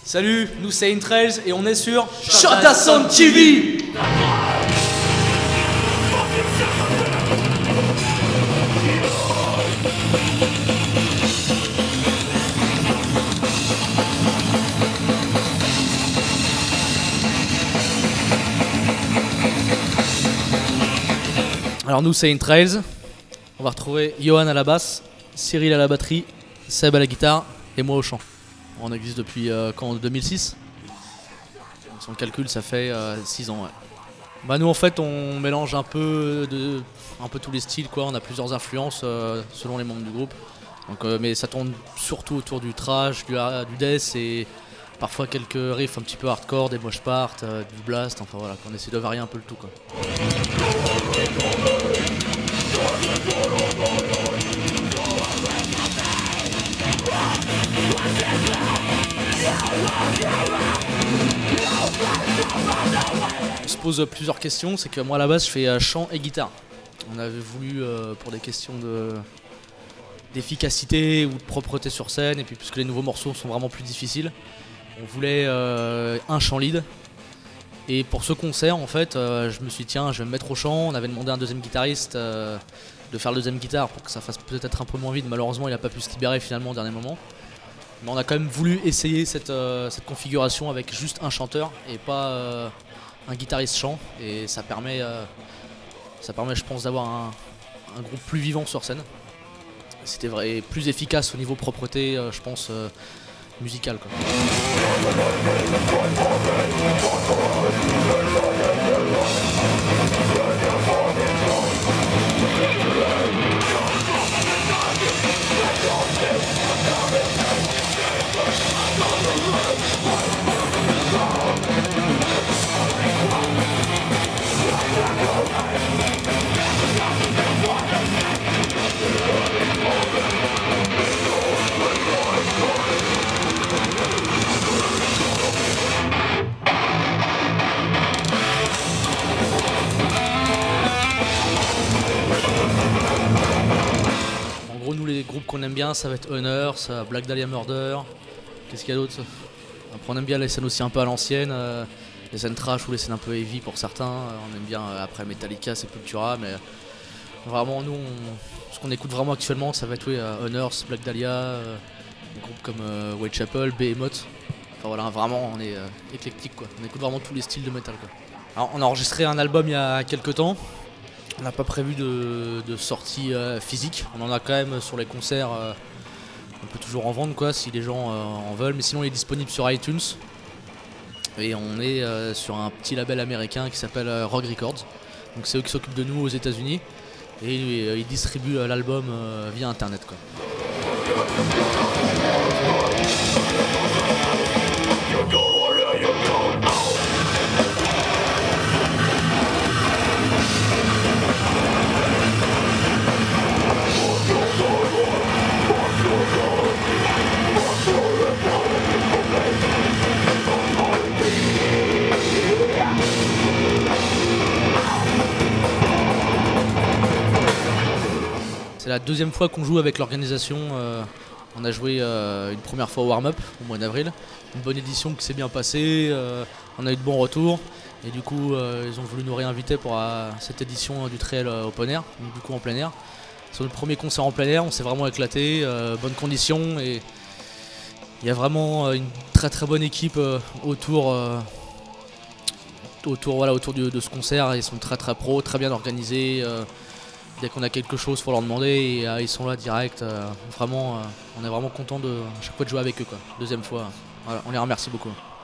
Salut, nous c'est Intrails et on est sur Shotasound TV. Alors nous c'est Intrails, on va retrouver Johan à la basse, Cyril à la batterie, Seb à la guitare et moi au chant. On existe depuis quand, 2006. Si on calcule, ça fait 6 ans. Ouais. Bah nous en fait on mélange un peu tous les styles quoi. On a plusieurs influences selon les membres du groupe. Donc, mais ça tourne surtout autour du thrash, du death et parfois quelques riffs un petit peu hardcore, des mosh parts, du blast. Enfin voilà, on essaie de varier un peu le tout quoi. On se pose plusieurs questions, c'est que moi à la base je fais chant et guitare. On avait voulu pour des questions d'efficacité ou de propreté sur scène, et puis puisque les nouveaux morceaux sont vraiment plus difficiles, on voulait un chant lead. Et pour ce concert en fait je me suis dit tiens je vais me mettre au chant. On avait demandé à un deuxième guitariste de faire le deuxième guitare pour que ça fasse peut-être un peu moins vide. Malheureusement il n'a pas pu se libérer finalement au dernier moment. Mais on a quand même voulu essayer cette configuration avec juste un chanteur et pas un guitariste chant. Et ça permet je pense d'avoir un groupe plus vivant sur scène. C'était vrai, plus efficace au niveau propreté je pense musicale quoi. En gros, nous les groupes qu'on aime bien, ça va être Honor, Black Dahlia Murder. Qu'est-ce qu'il y a d'autre? Après, on aime bien les scènes aussi un peu à l'ancienne, les scènes trash ou les scènes un peu heavy pour certains. On aime bien après Metallica, Sepultura, mais vraiment nous, ce qu'on écoute vraiment actuellement, ça va être Honor, Black Dahlia, des groupes comme Whitechapel, Behemoth. Enfin voilà, vraiment on est éclectique quoi. On écoute vraiment tous les styles de métal quoi. Alors, on a enregistré un album il y a quelques temps. On n'a pas prévu de sortie physique. On en a quand même sur les concerts. On peut toujours en vendre quoi si les gens en veulent. Mais sinon il est disponible sur iTunes. Et on est sur un petit label américain qui s'appelle Rogue Records. Donc c'est eux qui s'occupent de nous aux États-Unis. Et ils distribuent l'album via internet quoi. C'est la deuxième fois qu'on joue avec l'organisation. On a joué une première fois au warm-up au mois d'avril. Une bonne édition qui s'est bien passée. On a eu de bons retours. Et du coup, ils ont voulu nous réinviter pour cette édition du Trail Open Air, donc du coup en plein air. C'est notre premier concert en plein air, on s'est vraiment éclaté, bonnes conditions. Et il y a vraiment une très très bonne équipe autour de ce concert. Ils sont très très pros, très bien organisés. Dès qu'on a quelque chose, il faut leur demander et ils sont là direct. Vraiment, on est vraiment content à chaque fois de jouer avec eux quoi. Deuxième fois, voilà, on les remercie beaucoup.